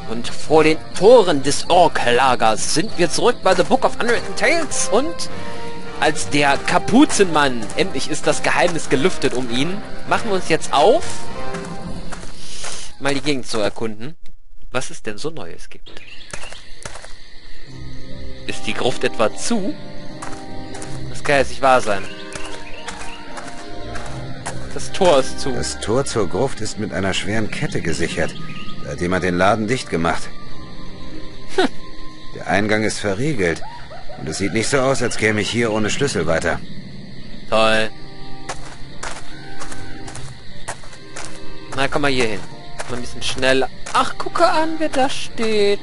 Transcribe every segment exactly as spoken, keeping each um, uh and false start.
Und vor den Toren des Ork-Lagers sind wir zurück bei The Book of Unwritten Tales und als der Kapuzenmann, endlich ist das Geheimnis gelüftet um ihn, machen wir uns jetzt auf, mal die Gegend zu erkunden, was es denn so Neues gibt. Ist die Gruft etwa zu? Das kann jetzt nicht wahr sein. Das Tor ist zu. Das Tor zur Gruft ist mit einer schweren Kette gesichert. Da hat jemand den Laden dicht gemacht. Hm. Der Eingang ist verriegelt. Und es sieht nicht so aus, als käme ich hier ohne Schlüssel weiter. Toll. Na, komm mal hier hin. Mal ein bisschen schneller. Ach, gucke an, wer da steht.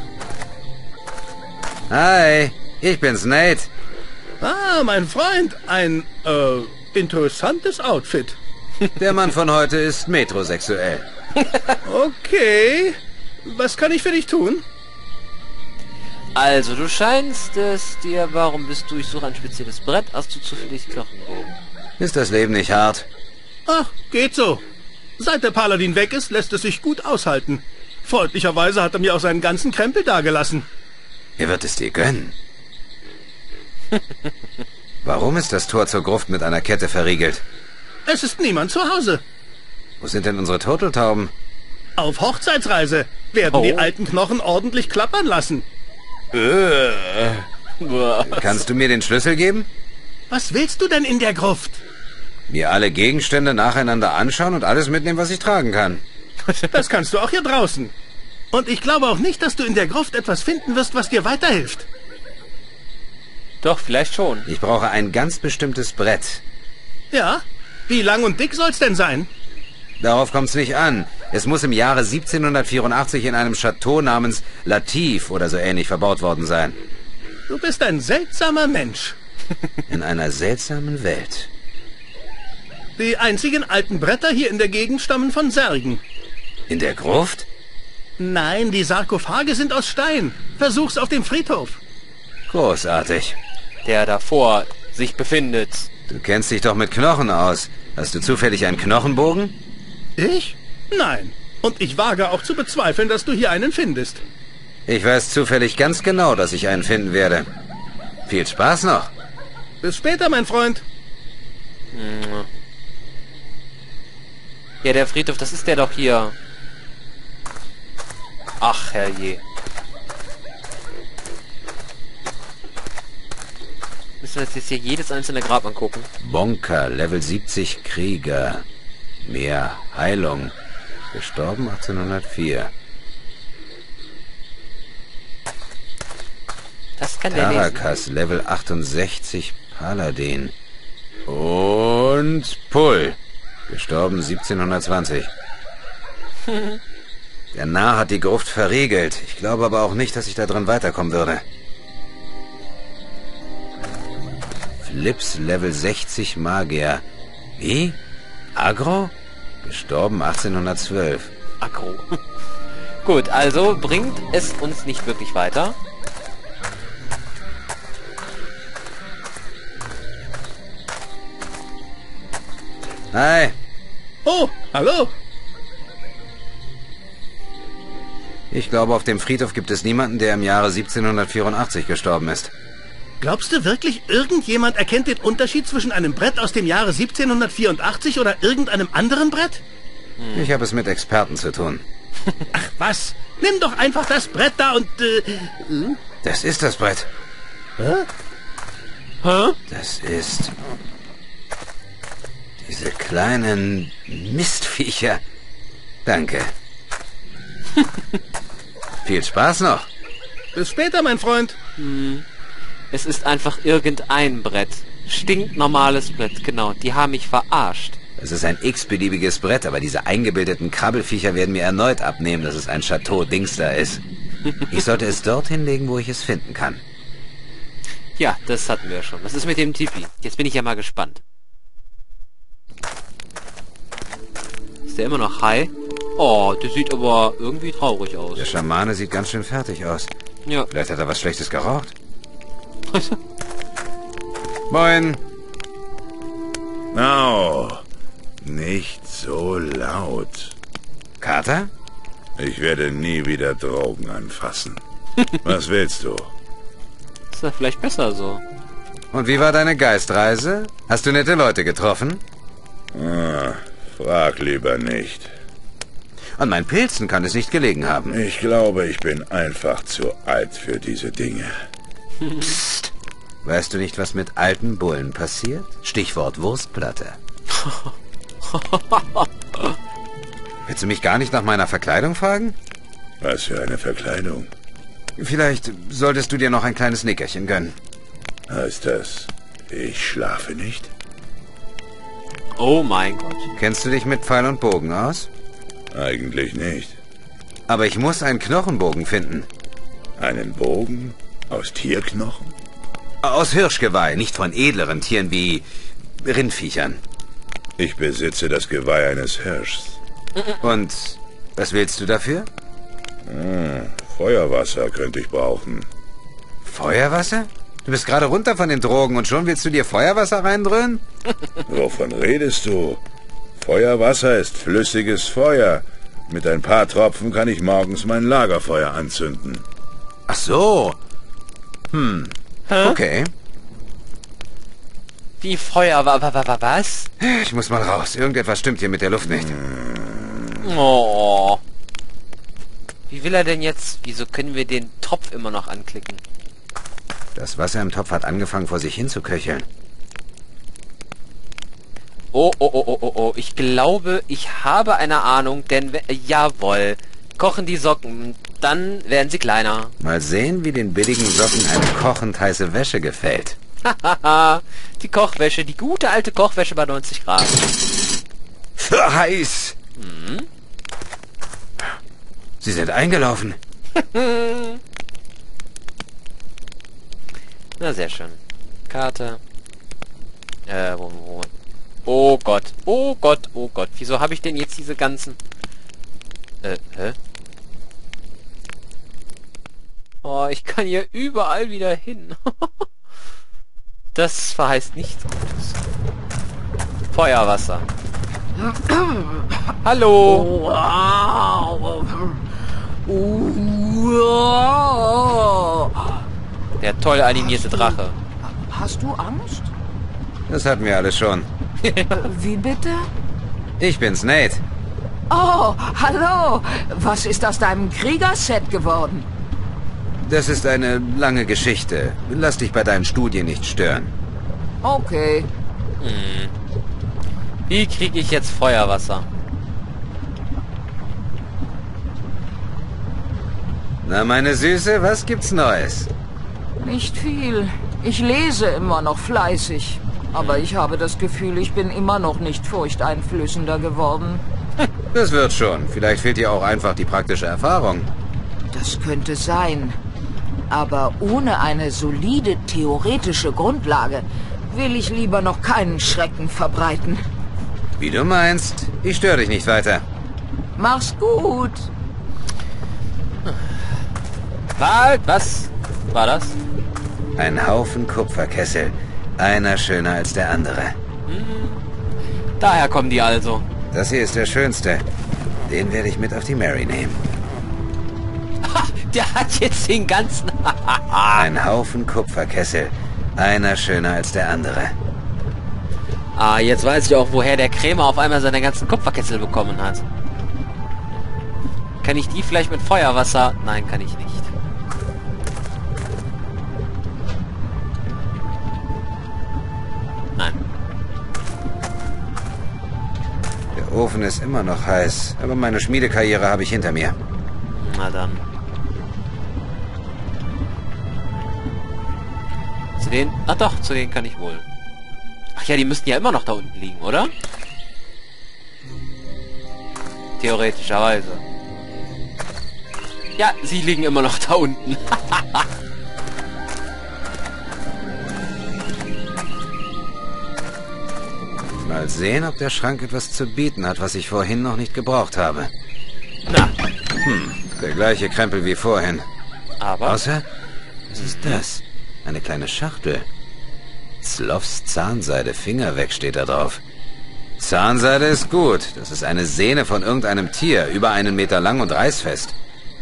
Hi, ich bin's, Nate. Ah, mein Freund. Ein, äh, interessantes Outfit. Der Mann von heute ist metrosexuell. Okay. Was kann ich für dich tun? Also, du scheinst es dir... Warum bist du... Ich suche ein spezielles Brett. Hast du zufällig Knochenbogen? Ist das Leben nicht hart? Ach, geht so. Seit der Paladin weg ist, lässt es sich gut aushalten. Freundlicherweise hat er mir auch seinen ganzen Krempel dagelassen. Er wird es dir gönnen. Warum ist das Tor zur Gruft mit einer Kette verriegelt? Es ist niemand zu Hause. Wo sind denn unsere Turteltauben? Auf Hochzeitsreise werden Oh. die alten Knochen ordentlich klappern lassen. Äh. Kannst du mir den Schlüssel geben? Was willst du denn in der Gruft? Mir alle Gegenstände nacheinander anschauen und alles mitnehmen, was ich tragen kann. Das kannst du auch hier draußen. Und ich glaube auch nicht, dass du in der Gruft etwas finden wirst, was dir weiterhilft. Doch, vielleicht schon. Ich brauche ein ganz bestimmtes Brett. Ja? Wie lang und dick soll's denn sein? Darauf kommt's nicht an. Es muss im Jahre siebzehnhundertvierundachtzig in einem Chateau namens Latif oder so ähnlich verbaut worden sein. Du bist ein seltsamer Mensch. In einer seltsamen Welt. Die einzigen alten Bretter hier in der Gegend stammen von Särgen. In der Gruft? Nein, die Sarkophage sind aus Stein. Versuch's auf dem Friedhof. Großartig. Der davor sich befindet. Du kennst dich doch mit Knochen aus. Hast du zufällig einen Knochenbogen? Ich? Nein. Und ich wage auch zu bezweifeln, dass du hier einen findest. Ich weiß zufällig ganz genau, dass ich einen finden werde. Viel Spaß noch. Bis später, mein Freund. Ja, der Friedhof, das ist der doch hier. Ach, herrje. Müssen wir uns jetzt hier jedes einzelne Grab angucken? Bonker, Level siebzig Krieger. Mehr Heilung. Gestorben achtzehnhundertvier. Das kann der lesen. Tarakas, Level achtundsechzig Paladin. Und Pull. Gestorben siebzehnhundertzwanzig. Der Narr hat die Gruft verriegelt. Ich glaube aber auch nicht, dass ich da drin weiterkommen würde. Flips, Level sechzig Magier. Wie? Agro? Gestorben achtzehnhundertzwölf. Aggro. Gut, also bringt es uns nicht wirklich weiter. Hi. Oh, hallo. Ich glaube, auf dem Friedhof gibt es niemanden, der im Jahre siebzehnhundertvierundachtzig gestorben ist. Glaubst du wirklich, irgendjemand erkennt den Unterschied zwischen einem Brett aus dem Jahre siebzehnhundertvierundachtzig oder irgendeinem anderen Brett? Ich habe es mit Experten zu tun. Ach was, nimm doch einfach das Brett da und... Äh, hm? Das ist das Brett. Hä? Hä? Das ist... Diese kleinen Mistviecher. Danke. Viel Spaß noch. Bis später, mein Freund. Es ist einfach irgendein Brett. Stinknormales Brett, genau. Die haben mich verarscht. Es ist ein x-beliebiges Brett, aber diese eingebildeten Krabbelfiecher werden mir erneut abnehmen, dass es ein Chateau-Dings da ist. Ich sollte es dorthin legen, wo ich es finden kann. Ja, das hatten wir schon. Was ist mit dem Tipi? Jetzt bin ich ja mal gespannt. Ist der immer noch high? Oh, der sieht aber irgendwie traurig aus. Der Schamane sieht ganz schön fertig aus. Ja. Vielleicht hat er was Schlechtes geraucht. Moin. Now, nicht so laut. Kater? Ich werde nie wieder Drogen anfassen. Was willst du? Ist ja vielleicht besser so. Und wie war deine Geistreise? Hast du nette Leute getroffen? Ah, frag lieber nicht. An meinen Pilzen kann es nicht gelegen haben. Ich glaube, ich bin einfach zu alt für diese Dinge. Psst. Weißt du nicht, was mit alten Bullen passiert? Stichwort Wurstplatte. Willst du mich gar nicht nach meiner Verkleidung fragen? Was für eine Verkleidung? Vielleicht solltest du dir noch ein kleines Nickerchen gönnen. Heißt das, ich schlafe nicht? Oh mein Gott. Kennst du dich mit Pfeil und Bogen aus? Eigentlich nicht. Aber ich muss einen Knochenbogen finden. Einen Bogen? Aus Tierknochen? Aus Hirschgeweih, nicht von edleren Tieren wie Rindviechern. Ich besitze das Geweih eines Hirschs. Und was willst du dafür? Hm, Feuerwasser könnte ich brauchen. Feuerwasser? Du bist gerade runter von den Drogen und schon willst du dir Feuerwasser reindröhnen? Wovon redest du? Feuerwasser ist flüssiges Feuer. Mit ein paar Tropfen kann ich morgens mein Lagerfeuer anzünden. Ach so. Hm. Hä? Okay. Wie Feuer, wa, wa, wa, was? Ich muss mal raus. Irgendetwas stimmt hier mit der Luft nicht. Oh. Wie will er denn jetzt? Wieso können wir den Topf immer noch anklicken? Das Wasser im Topf hat angefangen, vor sich hin zu köcheln. Oh, oh, oh, oh, oh, oh. Ich glaube, ich habe eine Ahnung, denn... we- Jawohl. Kochen die Socken, dann werden sie kleiner. Mal sehen, wie den billigen Socken eine kochend heiße Wäsche gefällt. Hahaha. Die Kochwäsche, die gute alte Kochwäsche bei neunzig Grad. Für heiß! Mhm. Sie sind eingelaufen. Na, sehr schön. Karte. Äh, wo, wo? Oh Gott. Oh Gott, oh Gott. Wieso habe ich denn jetzt diese ganzen... Äh, hä? Oh, ich kann hier überall wieder hin. Das verheißt nichts Gutes. Feuerwasser. Hallo. Der toll animierte Drache. Hast du Angst? Das hatten wir alles schon. Wie bitte? Ich bin's, Nate. Oh, hallo. Was ist aus deinem Kriegerset geworden? Das ist eine lange Geschichte. Lass dich bei deinen Studien nicht stören. Okay. Hm. Wie kriege ich jetzt Feuerwasser? Na, meine Süße, was gibt's Neues? Nicht viel. Ich lese immer noch fleißig. Aber ich habe das Gefühl, ich bin immer noch nicht furchteinflößender geworden. Das wird schon. Vielleicht fehlt dir auch einfach die praktische Erfahrung. Das könnte sein. Aber ohne eine solide theoretische Grundlage will ich lieber noch keinen Schrecken verbreiten. Wie du meinst. Ich störe dich nicht weiter. Mach's gut. Was? Was war das? Ein Haufen Kupferkessel. Einer schöner als der andere. Daher kommen die also. Das hier ist der schönste. Den werde ich mit auf die Mary nehmen. Ha, der hat jetzt den ganzen... Ein Haufen Kupferkessel. Einer schöner als der andere. Ah, jetzt weiß ich auch, woher der Krämer auf einmal seine ganzen Kupferkessel bekommen hat. Kann ich die vielleicht mit Feuerwasser... Nein, kann ich nicht. Nein. Der Ofen ist immer noch heiß, aber meine Schmiedekarriere habe ich hinter mir. Na dann. Zu denen... Ach doch, zu denen kann ich wohl. Ach ja, die müssten ja immer noch da unten liegen, oder? Theoretischerweise. Ja, sie liegen immer noch da unten. Mal sehen, ob der Schrank etwas zu bieten hat, was ich vorhin noch nicht gebraucht habe. Na, Hm, der gleiche Krempel wie vorhin. aber... Außer, was ist das? Eine kleine Schachtel. Zlovs Zahnseide, Finger weg, steht da drauf. Zahnseide ist gut. Das ist eine Sehne von irgendeinem Tier, über einen Meter lang und reißfest.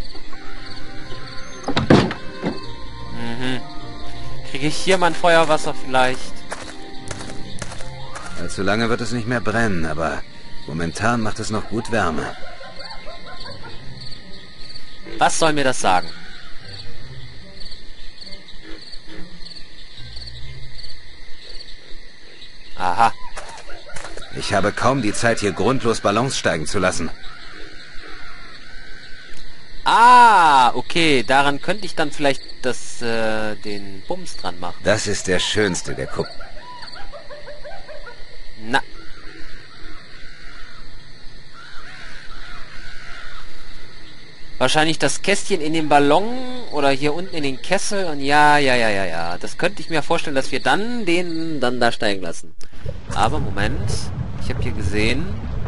Mhm. Kriege ich hier mein Feuerwasser vielleicht? Allzu lange wird es nicht mehr brennen, aber momentan macht es noch gut Wärme. Was soll mir das sagen? Aha. Ich habe kaum die Zeit, hier grundlos Ballons steigen zu lassen. Ah, okay. Daran könnte ich dann vielleicht das, äh, den Bums dran machen. Das ist der schönste, der Kupp. Na. Wahrscheinlich das Kästchen in den Ballon oder hier unten in den Kessel und ja, ja, ja, ja, ja. Das könnte ich mir vorstellen, dass wir dann den dann da steigen lassen. Aber Moment. Ich habe hier gesehen.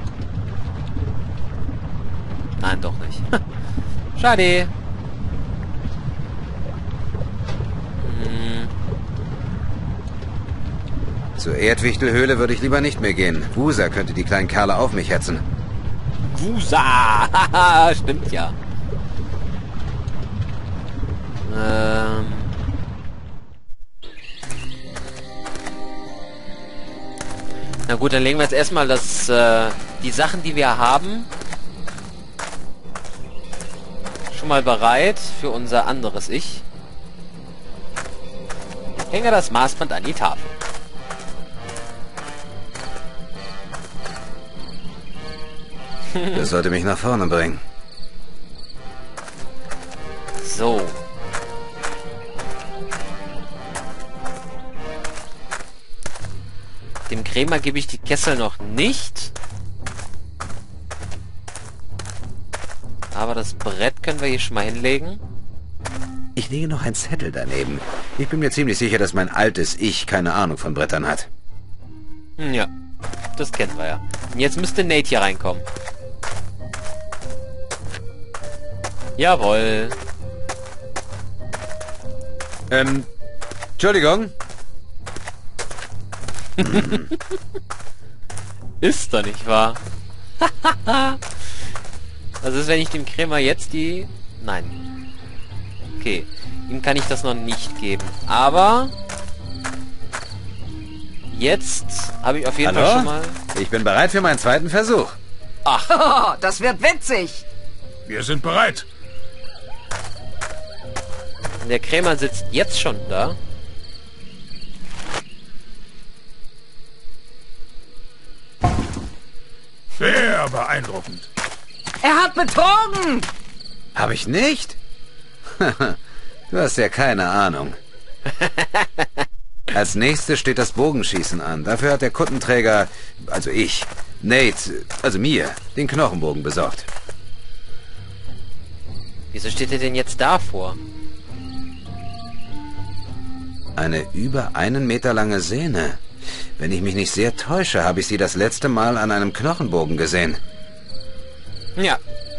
Nein, doch nicht. Schade. Hm. Zur Erdwichtelhöhle würde ich lieber nicht mehr gehen. Wusa könnte die kleinen Kerle auf mich hetzen. Wusa! Stimmt ja. Ähm. Na gut, dann legen wir jetzt erstmal das, äh, die Sachen, die wir haben, schon mal bereit für unser anderes Ich. Hänge das Maßband an die Tafel. Das sollte mich nach vorne bringen. So. Dem Krämer gebe ich die Kessel noch nicht. Aber das Brett können wir hier schon mal hinlegen. Ich lege noch einen Zettel daneben. Ich bin mir ziemlich sicher, dass mein altes Ich keine Ahnung von Brettern hat. Hm, ja, das kennen wir ja. Und jetzt müsste Nate hier reinkommen. Jawohl. Ähm, Entschuldigung. Ist doch nicht wahr. Was ist, wenn ich dem Krämer jetzt die... Nein. Okay. Ihm kann ich das noch nicht geben. Aber... Jetzt habe ich auf jeden Hallo? Fall schon mal... Ich bin bereit für meinen zweiten Versuch. Ach, Oh, das wird witzig. Wir sind bereit. der Krämer sitzt jetzt schon da. Sehr beeindruckend. Er hat betrogen! Habe ich nicht? Du hast ja keine Ahnung. Als nächstes steht das Bogenschießen an. Dafür hat der Kuttenträger, also ich, Nate, also mir, den Knochenbogen besorgt. Wieso steht er denn jetzt davor? Eine über einen Meter lange Sehne. Wenn ich mich nicht sehr täusche, habe ich sie das letzte Mal an einem Knochenbogen gesehen. Ja.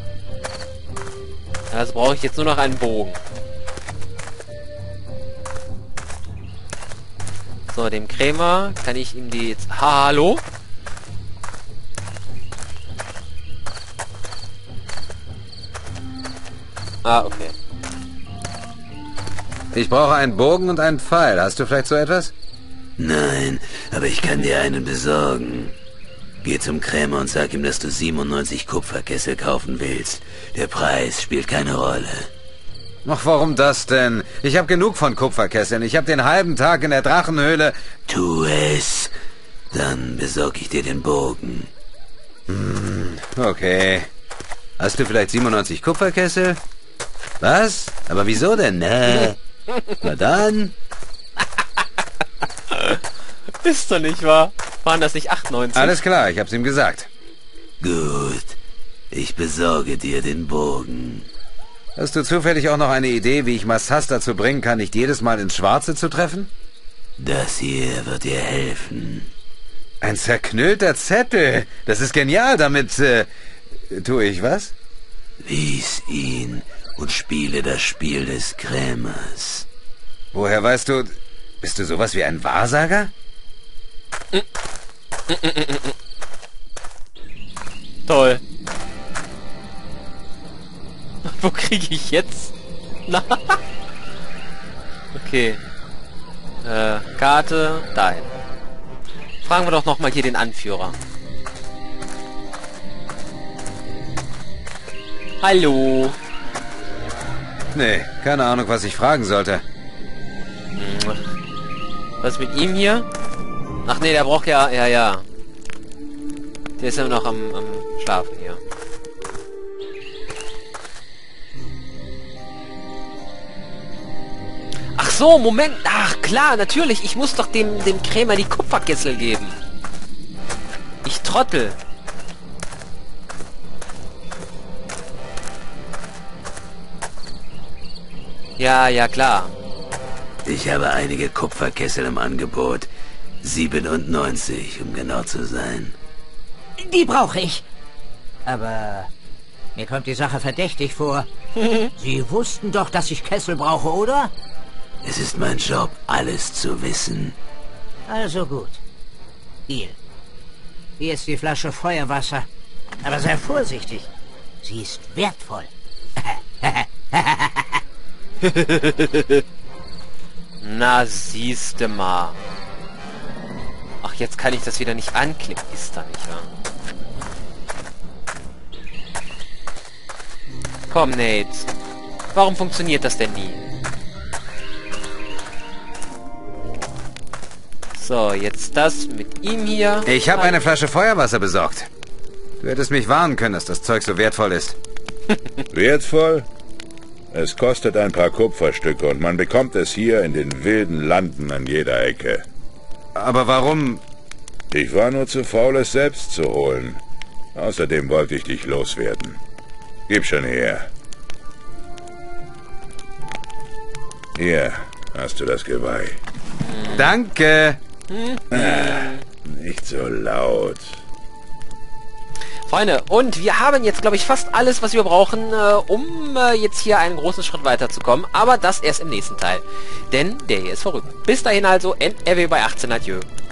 Also brauche ich jetzt nur noch einen Bogen. So, dem Krämer kann ich ihm die jetzt... Hallo? Ah, okay. Ich brauche einen Bogen und einen Pfeil. Hast du vielleicht so etwas? Nein, aber ich kann dir einen besorgen. Geh zum Krämer und sag ihm, dass du siebenundneunzig Kupferkessel kaufen willst. Der Preis spielt keine Rolle. Ach, warum das denn? Ich habe genug von Kupferkesseln. Ich habe den halben Tag in der Drachenhöhle... Tu es. Dann besorg ich dir den Bogen. Hm, okay. Hast du vielleicht siebenundneunzig Kupferkessel? Was? Aber wieso denn? Na, na dann... Ist doch nicht wahr? Waren das nicht achtundneunzig? Alles klar, ich hab's ihm gesagt. Gut. Ich besorge dir den Bogen. Hast du zufällig auch noch eine Idee, wie ich Massas dazu bringen kann, nicht jedes Mal ins Schwarze zu treffen? Das hier wird dir helfen. Ein zerknüllter Zettel. Das ist genial. Damit, äh, tue ich was? Lies ihn und spiele das Spiel des Krämers. Woher weißt du... Bist du sowas wie ein Wahrsager? Toll. Wo kriege ich jetzt? Na. Okay. Äh, Karte, dahin. Fragen wir doch noch mal hier den Anführer. Hallo. Nee, keine Ahnung, was ich fragen sollte. Was ist mit ihm hier? Ach nee, der braucht ja... Ja, ja. Der ist ja noch am, am Schlafen hier. Ach so, Moment. Ach klar, natürlich. Ich muss doch dem, dem Krämer die Kupferkessel geben. Ich Trottel. Ja, ja, klar. Ich habe einige Kupferkessel im Angebot. siebenundneunzig, um genau zu sein. Die brauche ich. Aber mir kommt die Sache verdächtig vor. Sie wussten doch, dass ich Kessel brauche, oder? Es ist mein Job, alles zu wissen. Also gut. Hier. Hier ist die Flasche Feuerwasser. Aber sei vorsichtig. Sie ist wertvoll. Na, siehste mal. Ach, jetzt kann ich das wieder nicht anklicken. Ist da nicht, wahr? Komm, Nate. Warum funktioniert das denn nie? So, jetzt das mit ihm hier. Ich habe eine Flasche Feuerwasser besorgt. Du hättest mich warnen können, dass das Zeug so wertvoll ist. Wertvoll? Es kostet ein paar Kupferstücke und man bekommt es hier in den wilden Landen an jeder Ecke. Aber warum... Ich war nur zu faul, es selbst zu holen. Außerdem wollte ich dich loswerden. Gib schon her. Hier hast du das Geweih. Danke. Nicht so laut. Freunde, und wir haben jetzt, glaube ich, fast alles, was wir brauchen, äh, um äh, jetzt hier einen großen Schritt weiterzukommen. Aber das erst im nächsten Teil. Denn der hier ist verrückt. Bis dahin also, N R W bei achtzehn. Adieu.